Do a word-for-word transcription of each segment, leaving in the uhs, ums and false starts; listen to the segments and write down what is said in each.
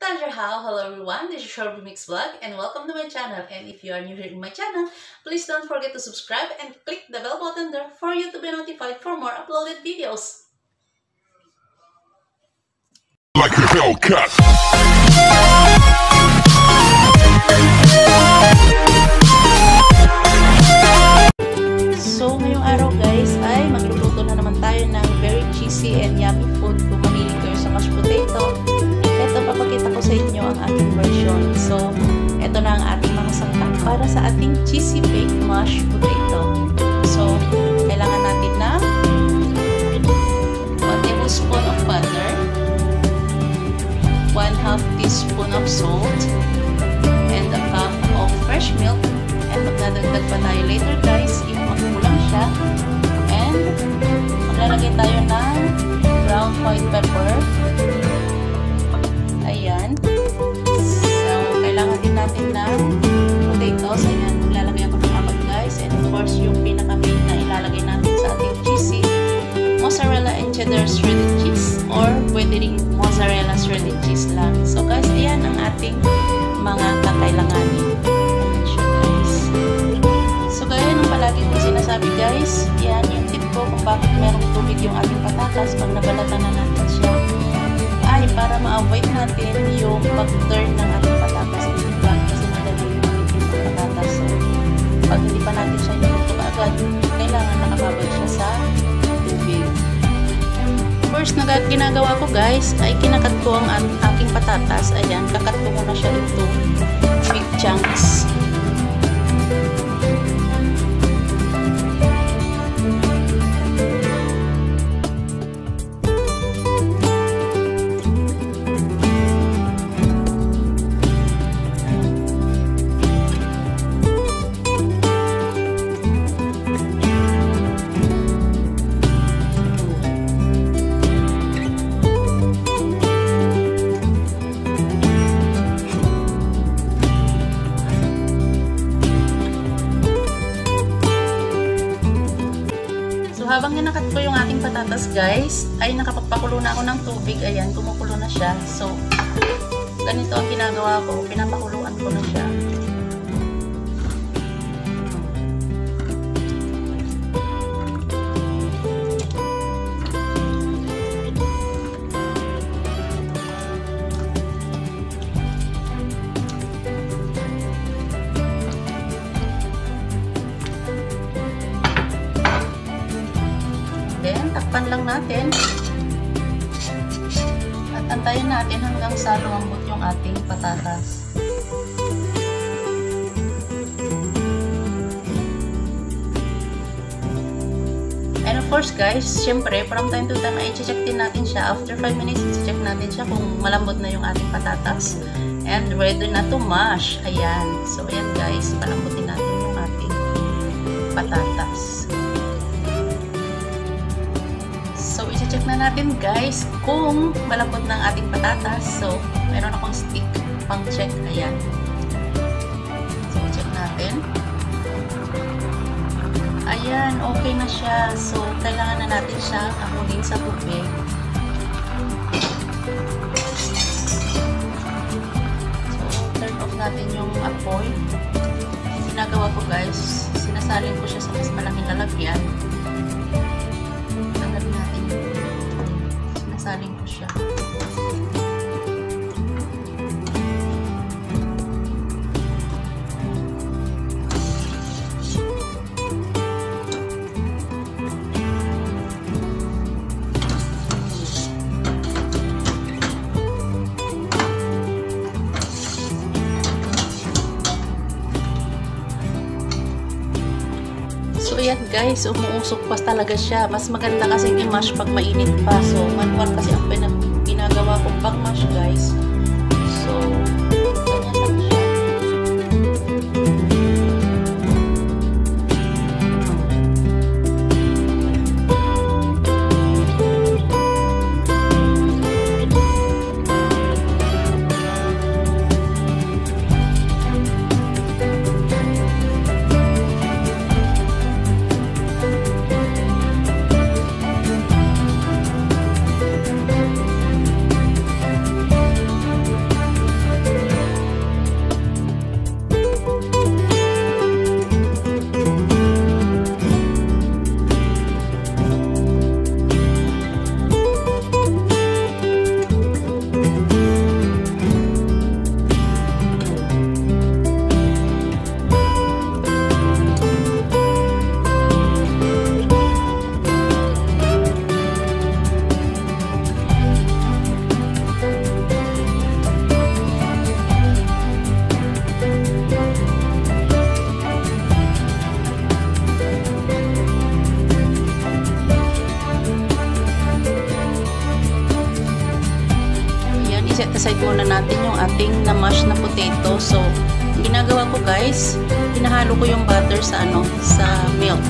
Sandra How. Hello everyone, this is Short Mix Vlog and welcome to my channel. And if you are new here in my channel, please don't forget to subscribe and click the bell button there for you to be notified for more uploaded videos. Like a Hellcat. So ngayong araw guys ay magluluto na naman tayo ng very cheesy and yummy food. Kung mahilig kayo sa mashed potato, ito papakita ko sa inyo ang ating version. So ito na ang ating mga sangkap para sa ating cheesy baked mashed potato. So kailangan natin na one tablespoon of butter, one half teaspoon of salt, and a cup of fresh milk. And magdadagdag pa tayo later guys if magkulang siya. And maglalagay tayo ng ground white pepper. Ayan. So, kailangan din natin ng potatoes. Ayan, maglalagay ako ng apat guys. And of course, yung pinaka-main na ilalagay natin sa ating cheesy, mozzarella and cheddar shredded cheese. Or pwede rin mozzarella shredded cheese lang. So guys, ayan ang ating mga kakailanganin. Palagi kong sinasabi guys, yan yung tip ko kung bakit merong tubig yung ating patatas pag nabalatan na natin siya ay para ma-avoid natin yung pag-turn ng ating patatas into black kasi madali yung ating patatas. So, pag hindi pa natin siya niluto agad, kailangan nakababad siya sa tubig. First na ginagawa ko guys ay kinakat ko ang aking patatas. Ayan, kakat ko muna siya into big chunks. Habang ginakat ko yung ating patatas guys, ay nakapagpakulo na ako ng tubig. Ayan, kumukulo na siya. So, ganito ang ginagawa ko. Pinapakuluan ko na siya. Then, takpan lang natin at antayin natin hanggang sa lumambot yung ating patatas. And of course guys, syempre from time to time ay i-check din natin siya. After five minutes, i-check natin siya kung malambot na yung ating patatas and ready na to mash. Ayan. So ayan guys, palambutin natin yung ating patatas. So, i-check na natin guys kung malambot na ang ating patatas. So, meron akong stick pang check. Ayan. So, i-check natin. Ayan, okay na siya. So, kailangan na natin siya ahulin sa tubig. So, turn off natin yung apoy. Ginagawa ko guys, sinasalin ko siya sa mas malaking lalagyan. Saling ko siya. So ayan guys, umuusok pa talaga siya. Mas maganda kasi i-mash pag mainit pa. So manual kasi ang ginagawa kong pang mash guys. So ganyan lang siya. i-set aside muna natin yung ating na-mash na potato. So, ginagawa ko guys, hinahalo ko yung butter sa ano, sa milk.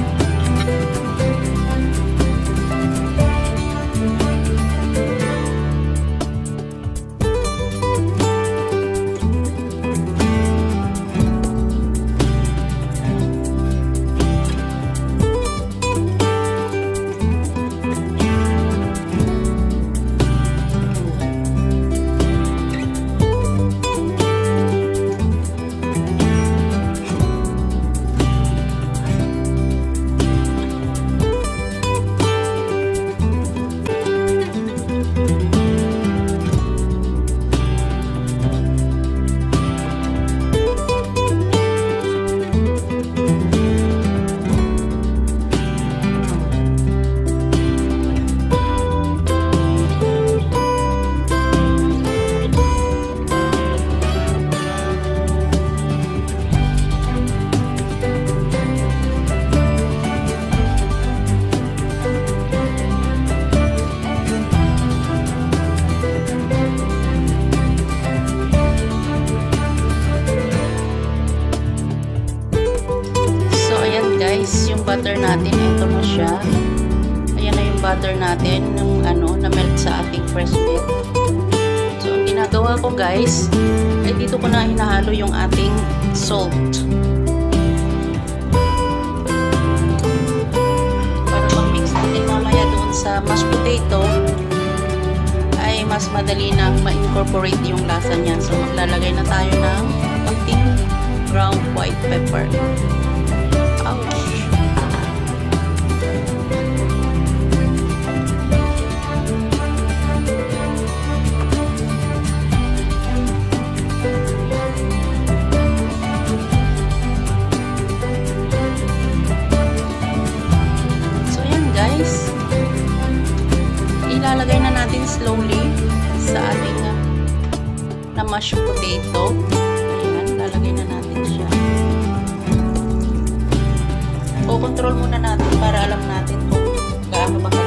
Yung butter natin, ito na siya. Ayan na yung butter natin ng ano, na melt sa ating fresh milk. So, ang ginagawa ko guys, ay dito ko na hinahalo yung ating salt. Para pag-mix natin mamaya doon sa mashed potato, ay mas madali nang ma-incorporate yung lasa niyan. So, maglalagay na tayo ng konting ground white pepper. Ouch! Ilalagay na natin slowly sa ating na mashed potato. Ayan, lalagay na natin siya. O-control muna natin para alam natin kung gaano ba